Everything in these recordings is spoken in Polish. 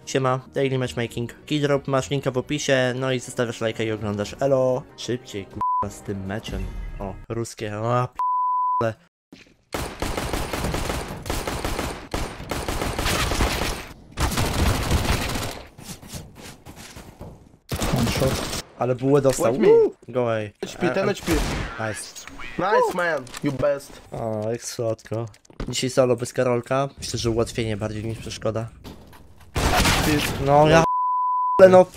Siema, Daily Matchmaking. Keydrop, masz linka w opisie, no i zostawiasz lajka i oglądasz. Elo! Szybciej, kurwa, z tym meczem. O, ruskie, o, p***le. One shot. Ale bułę dostał. Watch me. Go away. HP, 10 HP. Nice. Nice man, you best. O, jak słodko. Dzisiaj solo bez Karolka. Myślę, że ułatwienie bardziej niż przeszkoda. No ja ale no.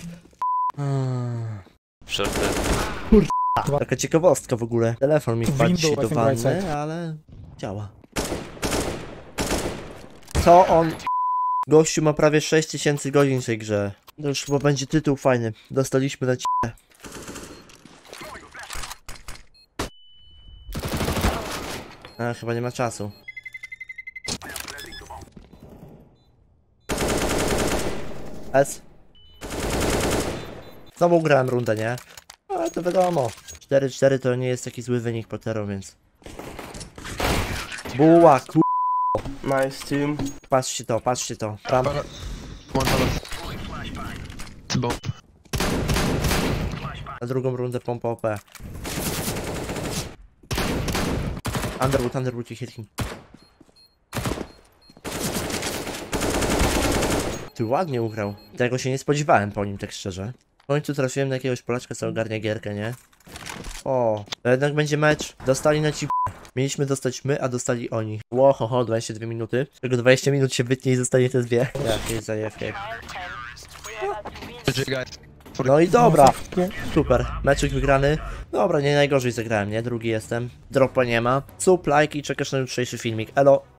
Taka ciekawostka w ogóle. Telefon mi wpadł dzisiaj do wanny, ale działa. Co on? Gościu ma prawie 6000 godzin w tej grze. To już chyba będzie tytuł fajny. Dostaliśmy na c***. A, chyba nie ma czasu. S. Znowu grałem rundę, nie? Ale to wiadomo. 4-4 to nie jest taki zły wynik Potero, więc... Buła, ku... Nice team. Patrzcie to, patrzcie to. Ram. One dollar. It's bomb. Na drugą rundę pompa OP. Underwood, you hit him. Ty ładnie ugrał. Tego się nie spodziewałem po nim, tak szczerze. W końcu trafiłem na jakiegoś Polaczka, co ogarnia gierkę, nie? O, to jednak będzie mecz. Dostali na ci... Mieliśmy dostać my, a dostali oni. Łohoho, 22 minuty. Z czego 20 minut się wytnie i zostanie te dwie. Jakie zajewki. GG guys. No i dobra. Super. Meczek wygrany. Dobra, nie najgorzej zagrałem, nie? Drugi jestem. Dropa nie ma. Sup, like i czekasz na jutrzejszy filmik. Elo.